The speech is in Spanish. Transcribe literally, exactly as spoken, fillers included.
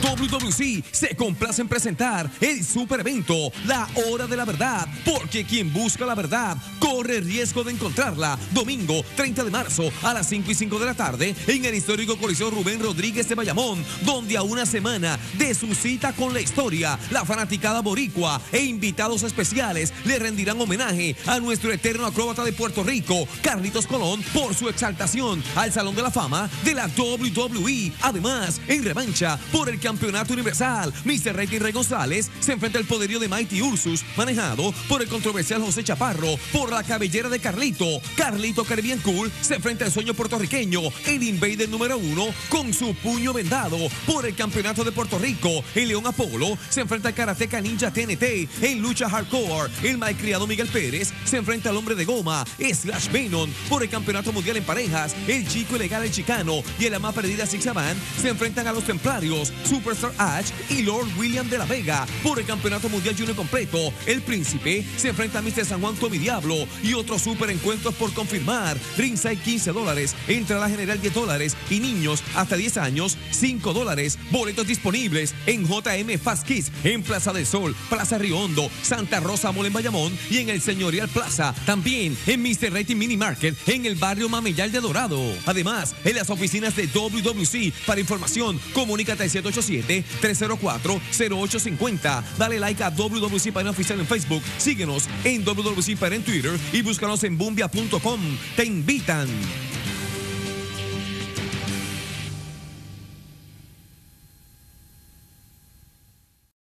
W W C se complace en presentar el super evento, la hora de la verdad, porque quien busca la verdad corre riesgo de encontrarla. Domingo treinta de marzo a las cinco y cinco de la tarde en el histórico Coliseo Rubén Rodríguez de Bayamón, donde a una semana de su cita con la historia, la fanaticada boricua e invitados especiales le rendirán homenaje a nuestro eterno acróbata de Puerto Rico, Carlitos Colón, por su exaltación al Salón de la Fama de la W W E. Además, en revancha por el Campeonato Universal, mister Rating Rey González se enfrenta al poderío de Mighty Ursus, manejado por el controversial José Chaparro, por la cabellera de Carlito. Carlito Caribbean Cool se enfrenta al sueño puertorriqueño, el Invader número uno, con su puño vendado. Por el Campeonato de Puerto Rico, el León Apolo se enfrenta al Karateka Ninja T N T. En lucha hardcore, el malcriado Miguel Pérez se enfrenta al Hombre de Goma, Slash Venom. Por el Campeonato Mundial en Parejas, el Chico Ilegal El Chicano y el ama perdida Six Saban se enfrentan a los Templarios, Superstar Ash y Lord William de la Vega. Por el Campeonato Mundial Junior completo, el Príncipe se enfrenta a mister San Juan Tommy Diablo y otros super encuentros por confirmar. Ringside quince dólares, entrada general diez dólares y niños hasta diez años cinco dólares. Boletos disponibles en J M Fast Kids, en Plaza del Sol, Plaza Río Hondo, Santa Rosa Mall en Bayamón y en el Señorial Plaza. También en mister Rating Mini Market en el barrio Mameyal de Dorado. Además, en las oficinas de W W C. Para información, comunícate al siete ocho siete, tres cero cuatro, cero ocho cinco cero. Dale like a W W C Panel Oficial en Facebook. Síguenos en W W C Panel en Twitter y búscanos en bumbia punto com. Te invitan.